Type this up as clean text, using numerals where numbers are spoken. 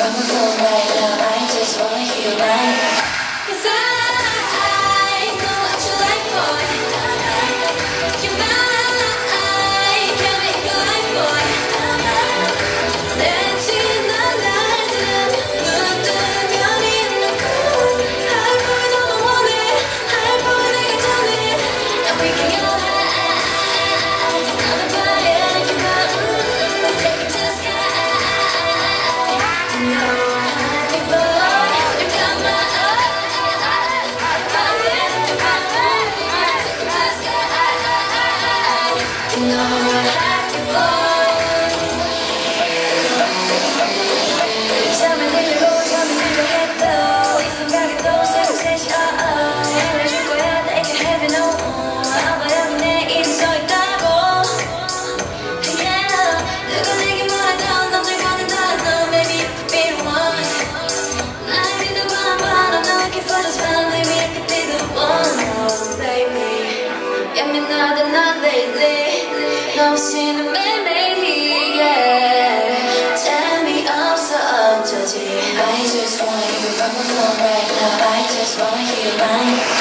on the phone right now. I just wanna hear mine. 'Cause I know what you like, boy. You're mine, can make your life, boy. 내친 날 지는 눈 뜨면 있는 그 하이보이 너무 원해. 하이보이 내가 전해. And we can go high on the fire. Keep on take it to the sky. You know happy boy, you got my fire. You got my take it to the sky. You know happy boy. 잠을 들고 잠을 들려했고 이 생각에 또 새록새시 알려줄 거야 내게 heaven no 아마 여기 내 이름 써있다고 Yeah 누가 내게 말하던 남들과는 다른 너 Maybe you could be the one 날 믿어봐 I'm looking for this man Maybe I could be the one Oh baby 예민하다 난 lately 너 없이는 매일매일이 Yeah 재미없어 어쩌지 I just want you on the phone right now I just wanna hear mine